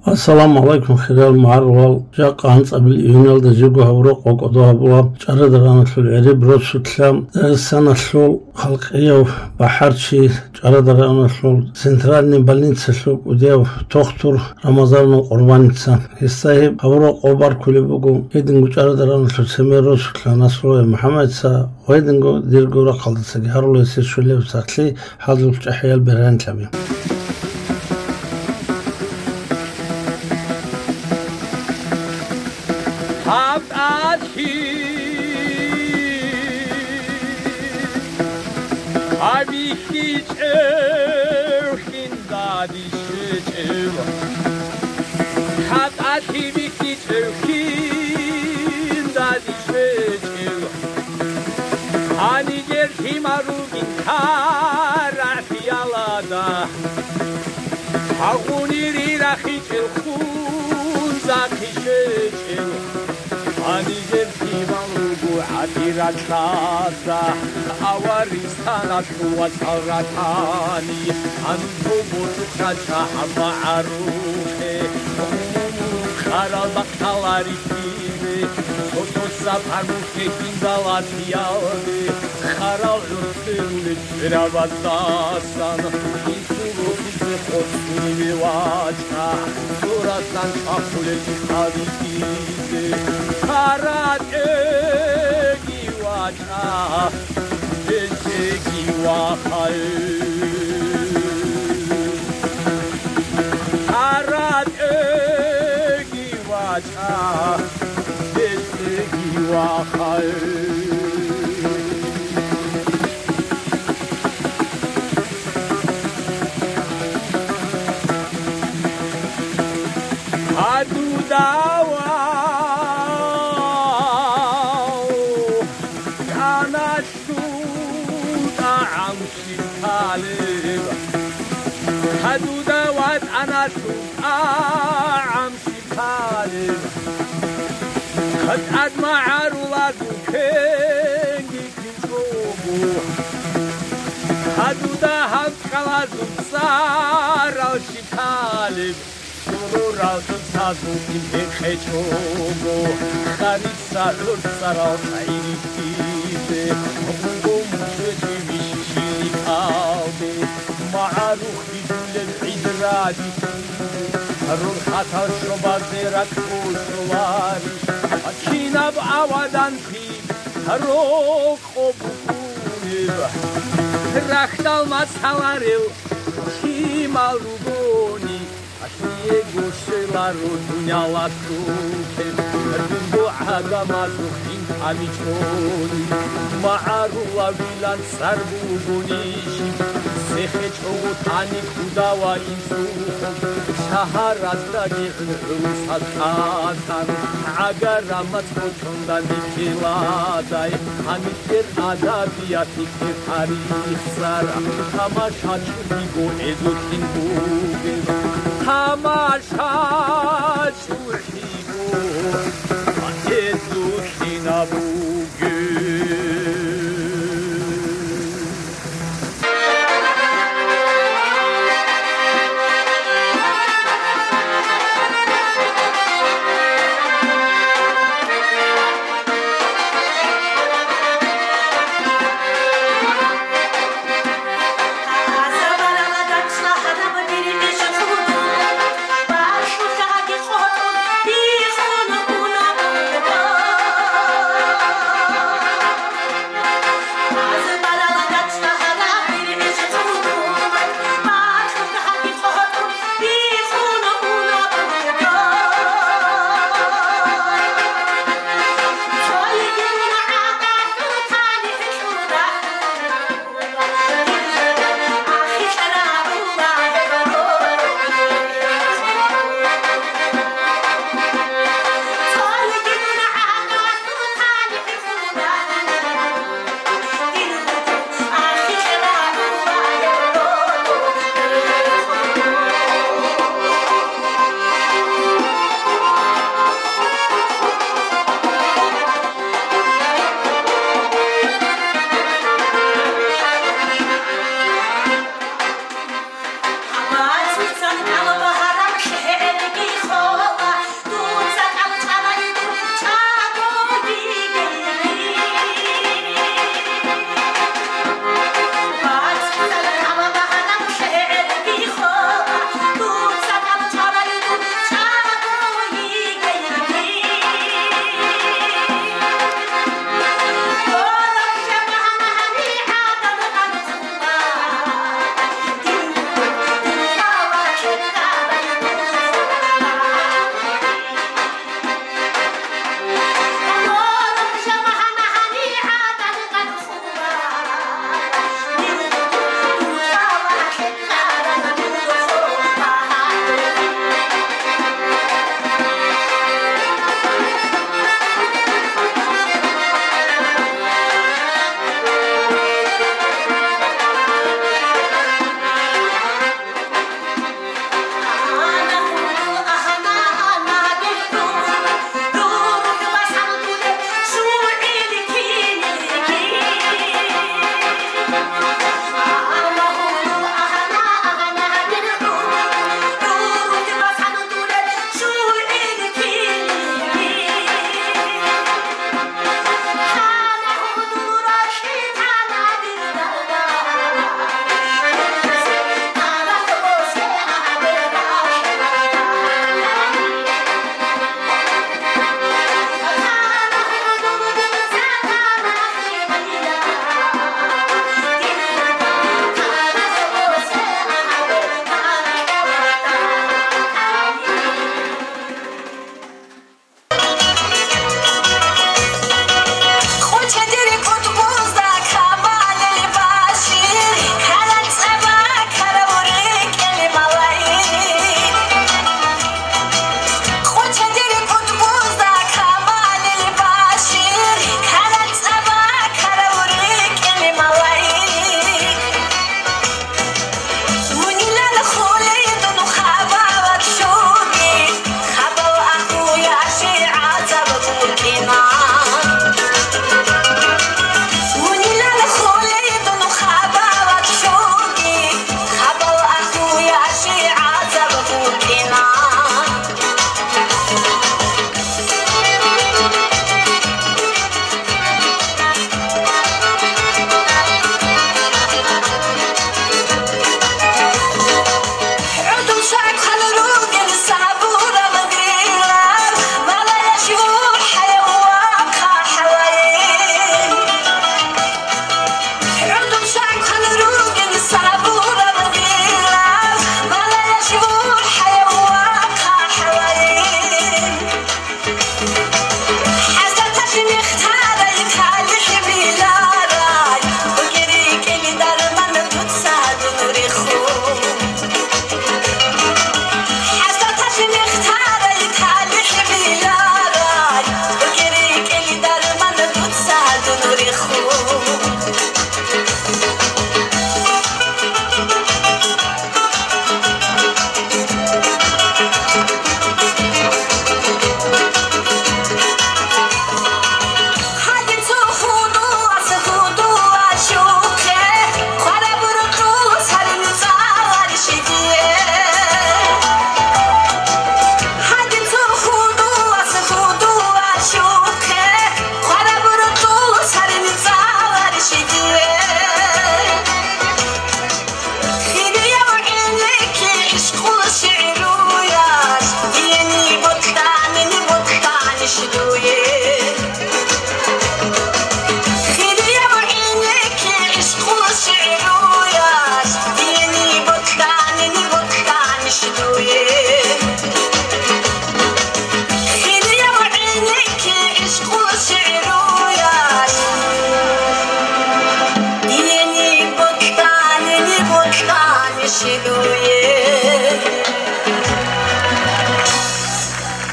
السلام عليكم خلال معروال جاق عن قبل يونيل دجوجو هبروق وقضوها بلا جرد رانت في العرب روش السلام السنة الشول خلقية بحرشي جرد رانت في سنترال نبالين تسلوك وديو تختر رمضان وقربان تسان يستاهب هبروق وبار كل بقو يدنجو جرد رانت في سمير روش السلام نصره محمد سا ويدنجو ديرجو رقل تساقي هرولو يسير شولي وساقلي حاضر الجحيال برهان تلابيم Abi hiç erkinden düşeceğim. Abi hiç erkinden düşeceğim. Hani gerçim arugin karafiyalada. Ağuniri rahiçel khunza kişeceğim. Hani gerçim arugu adirat kaza. Awarisana tuwasaratani Antubutukacha ma'aruhe Kharabaktalari kive Sotosa paruke kindalatiyave Kharal urtevule rabatasan Insurukize khosuni vivacha Surasan chakule tikadikize Kharat egivacha Teki wakal Arat egi wacha Teki wakal Adu dawa حدودا واد أنا عم شكالب خد أدمع عرولاد وكينجي كنتوبو حدودا هم خلاص صار شكالب سرور تنسازو كنتي خيشوبو خارج سالور سراو خيري كيبه وقوم شجي بشيشي كالبه معروف بدول العيد رادي الروح حتى شبازيرك وشواري أكينا بعوادان في الروح وبكوني رخت المسحواريل شمال ربوني أشياء قشيلارو دنيا لاتروكي الدنبو عدما زخين عميشوني معروف ويلان سربو بونيشي سخت وطاني كودا وإنسوخ شهرات دقيقن روسات كاتان عقرامت وچوندا نكيلاداي هنكر عدابياتي كر تاريخ سارا تماشا چوديگو ازوتين بوگه تماشا